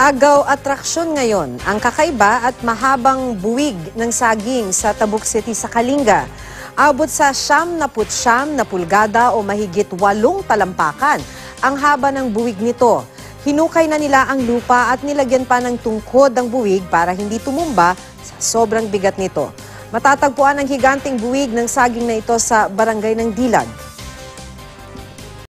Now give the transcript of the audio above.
Agaw atraksyon ngayon ang kakaiba at mahabang buwig ng saging sa Tabuk City sa Kalinga. Abot sa 79 na pulgada o mahigit 8 talampakan ang haba ng buwig nito. Hinukay na nila ang lupa at nilagyan pa ng tungkod ang buwig para hindi tumumba sa sobrang bigat nito. Matatagpuan ang higanting buwig ng saging na ito sa barangay ng Dilag.